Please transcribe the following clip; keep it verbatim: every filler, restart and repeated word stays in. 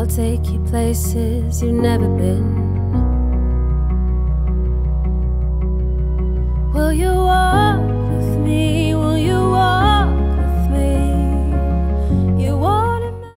I'll take you places you've never been. Will you